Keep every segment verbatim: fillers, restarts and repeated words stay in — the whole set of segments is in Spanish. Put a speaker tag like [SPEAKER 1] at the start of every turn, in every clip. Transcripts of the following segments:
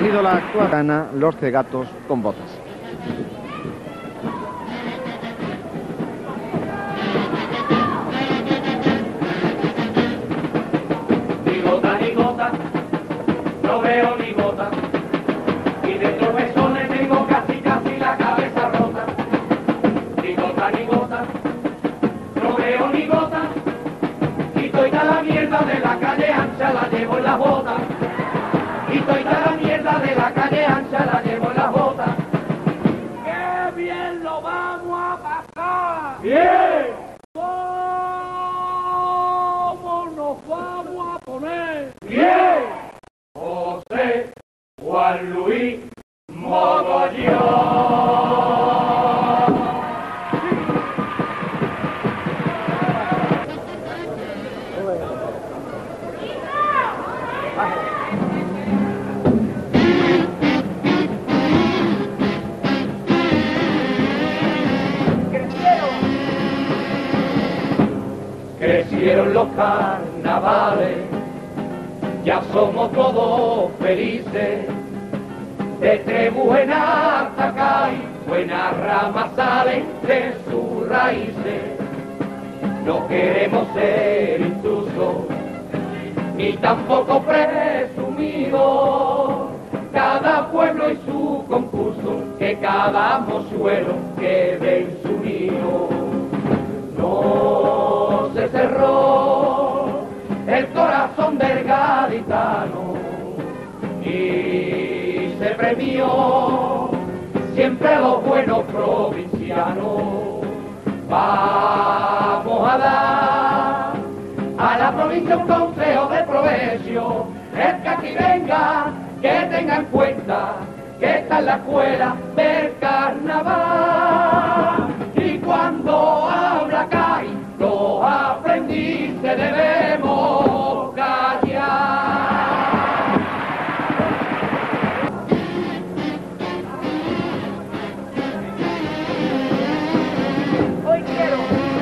[SPEAKER 1] sido la actual gana Los Cegatos con Botas.
[SPEAKER 2] Ni gota, ni gota, no veo ni gota, y de tropezones tengo casi, casi la cabeza rota. Ni gota, ni gota, no veo ni gota, y toda la mierda de la calle ancha la llevo en las botas. Y toda la mierda de la calle ancha la llevo en las botas. ¡Qué bien lo vamos a pasar! ¡Bien! ¿Cómo nos vamos a poner? ¡Bien! José Juan Luis Mogollón. Crecieron los carnavales, ya somos todos felices. De Trebujena hasta Cádiz, buenas ramas salen de sus raíces. No queremos ser intrusos, ni tampoco presumidos. Cada pueblo y su concurso, que cada mozuelo quede en su nido. No se cerró el corazón del gaditano y se premió siempre a los buenos provincianos. Vamos a dar a la provincia un consejo de progreso, el que aquí venga, que tenga en cuenta que esta es la escuela del carnaval. Y cuando habla Cádiz, los aprendices debemos callar. Hoy quiero,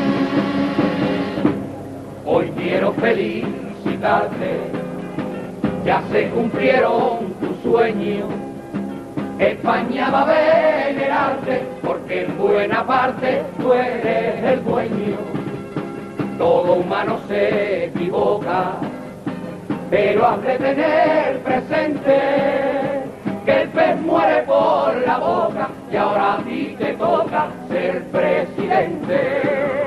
[SPEAKER 2] hoy quiero felicitarte, ya se cumplieron tus sueños. España va a venerarte, porque en buena parte tú eres el dueño. Todo humano se equivoca, pero has de tener presente que el pez muere por la boca y ahora a ti te toca ser presidente.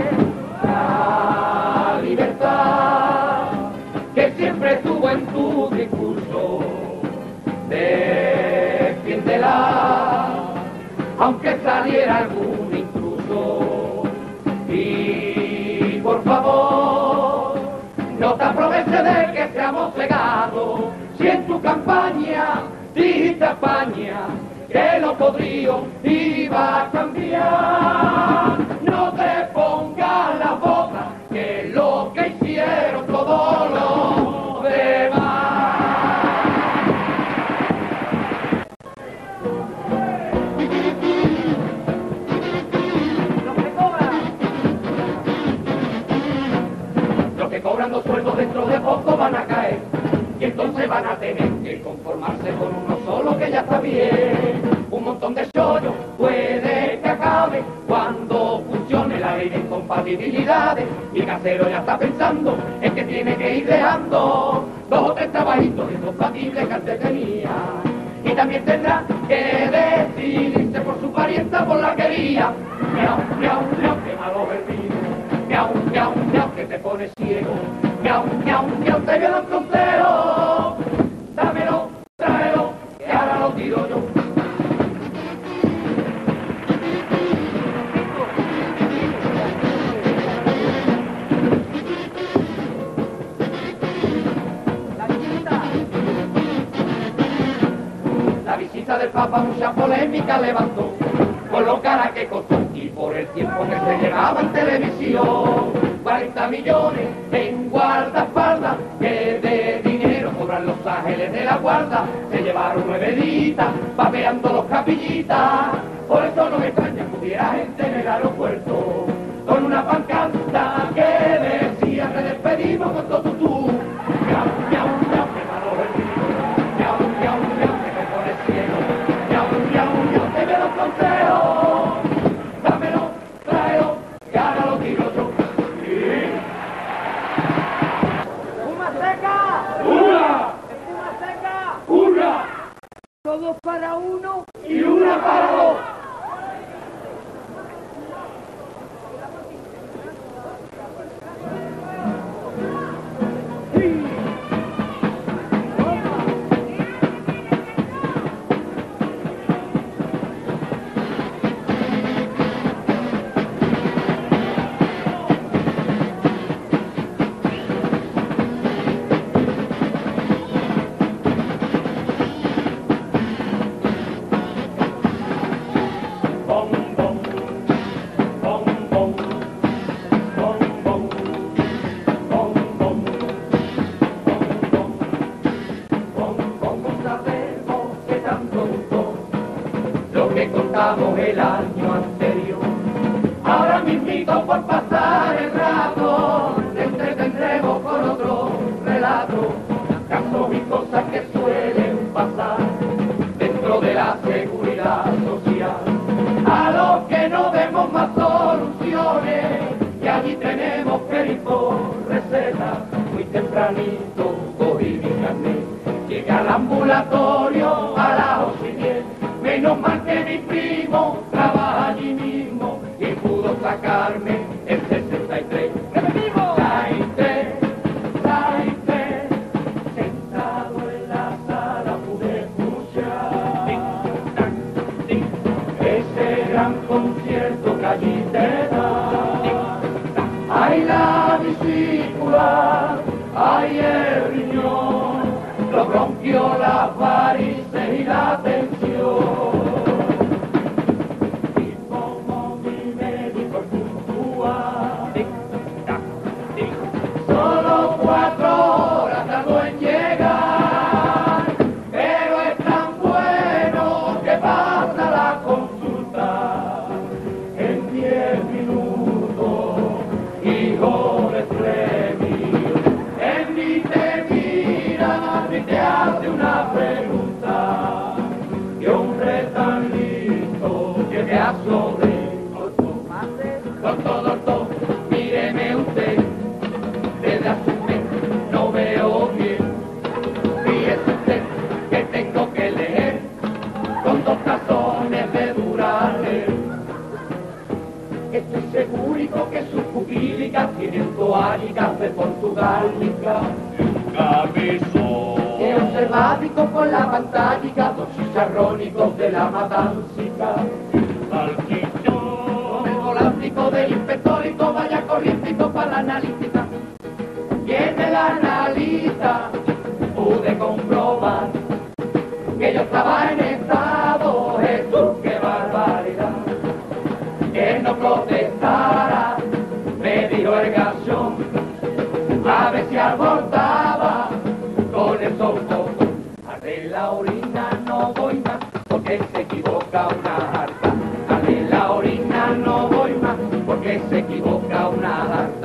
[SPEAKER 2] La libertad que siempre estuvo en tu discurso, defiéndela, aunque saliera algún intruso. Y por favor, no te aproveches de que seamos cegados. Si en tu campaña dijiste a España que lo podrío iba a cambiar, no te pongas la boca, que es lo que hicieron todos los demás. Cobrando sueldos dentro de poco van a caer y entonces van a tener que conformarse con uno solo, que ya está bien. Un montón de chollos puede que acabe cuando funcione la ley de incompatibilidades, y Casero ya está pensando en que tiene que ir dejando dos o tres trabajitos incompatibles que antes tenía, y también tendrá que decidirse por su parienta, por la quería. Miau, miau, miau, qué malo vestido. Miau, miau, miau, que te pones ciego. Miau, miau, miau, te viene el consejo. Dámelo, tráelo, que ahora lo tiro yo. La visita. La visita del Papa mucha polémica levantó, por lo cara que costó y por el tiempo que se llevaba en televisión. cuarenta millones en guardaespaldas, que de dinero cobran los ángeles de la guarda. Se llevaron nueve ditas, papeando los capillitas. Por eso no me extraña que hubiera gente en el aeropuerto con una pancarta que decía: te despedimos con todo tutú. Miau, miau, miau, que malo vestido. Miau, miau, miau, que te pones para uno y una para dos. Contamos el año anterior. Ahora mismito por pasar el rato, te entretendremos con otro relato, casos y cosas que suelen pasar dentro de la seguridad social. A los que no vemos más soluciones, y allí tenemos que ir por receta. Muy tempranito cogí mi carnet, llegué al ambulatorio a las ocho y diez. Menos mal que mi primo trabaja allí mismo y pudo sacarme el sesenta y tres. ¡Repetimos! Sainte, Sainte, sentado en la sala pude escuchar ese gran concierto que allí te da. Ay, la vesícula, ay, el riñón, los bronquios, las varices y la tensión. Y como mi médico puntúa, solo cuatro horas tardó en llegar, pero es tan bueno que pasa la consulta en diez minutos, hijo de premio. Él ni te mira ni te hace una pregunta. ¡Qué hombre tan lindo que me ha sobrevivido! Doctor, doctor, míreme usted, desde hace un mes no veo bien. Fíjese usted que tengo que leer con dos tazones de Duralex. Estoy seguro que sus pupílicas tienen toallicas de portugálica. Cabezón. He observado con la pantalla dos chicharrónicos de la matancica. Salchichón. Con el volántico del inspectórico vaya corrientito para la analítica. Y en el analista pude comprobar que yo estaba en estado, Jesús, qué barbaridad. Que no protestara, me dijo el gachón, a ver si abortaba con el softón. De la orina no voy más, porque se equivoca una jarta. De la orina no voy más, porque se equivoca una jarta.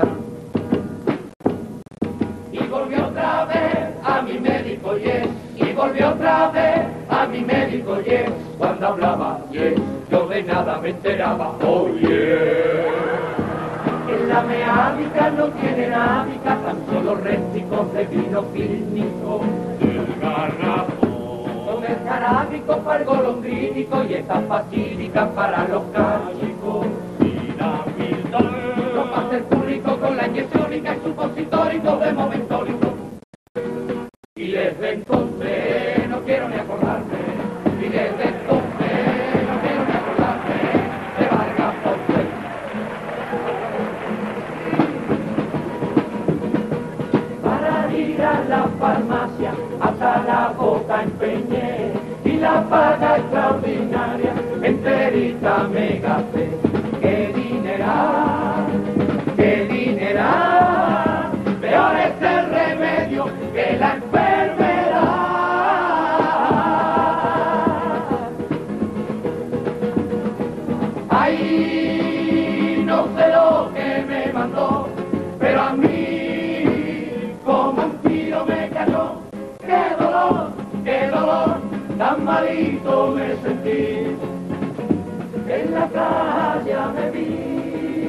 [SPEAKER 2] Y volvió otra vez a mi médico, yes. Y volvió otra vez a mi médico, yes. Cuando hablaba, yes, yo de nada me enteraba, oh yeah. En la meádica no tienen ádica, tan solo résticos de vino clínico. El garrafón. Con el carábico para el golondrínico y estas pasílicas para los cálicos. No pasa el público con la inyecciónica y supositórico de momentórico. Y desde entonces no quiero ni acordarme, y desde entonces no quiero ni acordarme de Vargas Ponce. Para ir a la farmacia hasta la bota empeñé y la paga extraordinaria enterita me gasté. ¡Qué dineral! ¡Qué dineral! Peor es el remedio que la enfermedad. Ay, no sé lo que me mandó, pero a mí como un tiro me cayó. ¡Qué dolor, qué dolor! Tan malito me sentí, en la calle me vi.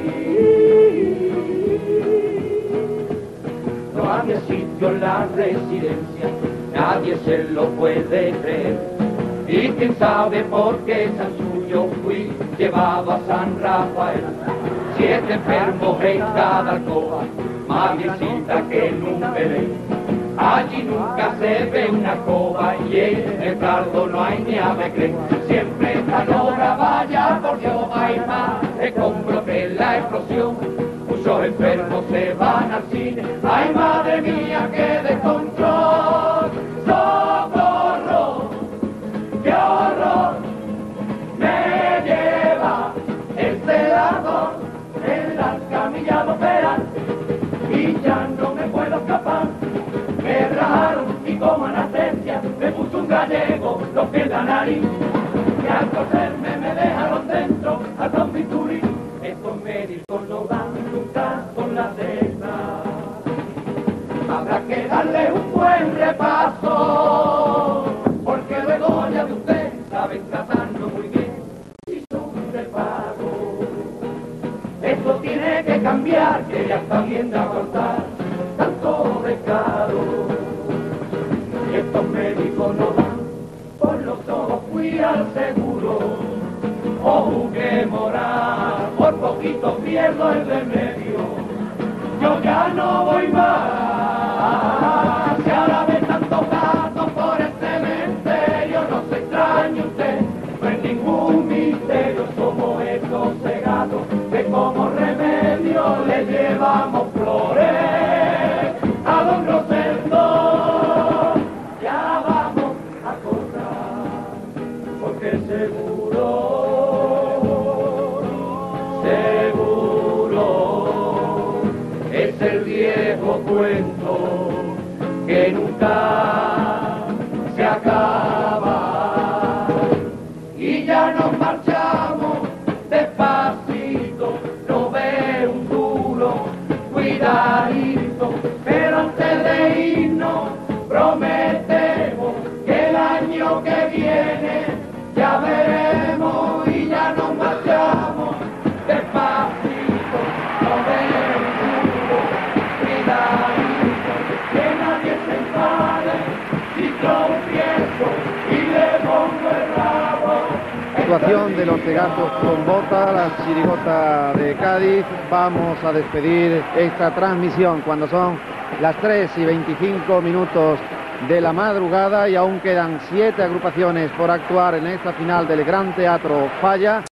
[SPEAKER 2] No había sitio en la residencia, nadie se lo puede creer. y quién sabe por qué San Suyo fui llevado a San Rafael. Siete enfermos en cada alcoba, más visita que en un Belén. Allí nunca se ve una coba y en el cardo no hay ni ave creen. Siempre esta logra, vaya por Dios, hay más escombros que la explosión. Muchos enfermos se van al cine, ay madre mía, qué descontrol. ¡Socorro! ¡Qué horror! Me lleva el celador en las camillas de operar y ya no me puedo escapar. Me rajaron y como anestesia me puso un gallego los pies de la nariz. Y al coserme me dejaron dentro hasta un bisturí. Estos médicos no dan nunca con la tecla. Habrá que darle un buen repaso, porque luego ya de usted saben tratarlo muy bien y son de pago. Esto tiene que cambiar, que ya está bien de aguantar tanto recado. Y estos médicos no dan por los ojos, fui al seguro o jugué moral, por poquito pierdo el remedio. Yo ya no voy más, si ahora ve tantos gatos por el cementerio, no se extrañe usted, no es ningún misterio, somos estos cegados que como remedio le llevamos flores a don Rosendo. Ya vamos a cobrar, porque seguro, seguro es el viejo cuento que nunca se acaba. Y ya nos marchamos despacito, no ve un duro, cuidadito, pero antes de irnos prometemos que el año que viene ya veremos. Y ya nos marchamos despacito, no ve un duro, cuidadito, que nadie se enfade si tropiezo y le pongo el rabo.
[SPEAKER 1] Actuación de los Cegatos con bota, la chirigota de Cádiz. Vamos a despedir esta transmisión cuando son las tres y veinticinco minutos de la madrugada y aún quedan siete agrupaciones por actuar en esta final del Gran Teatro Falla.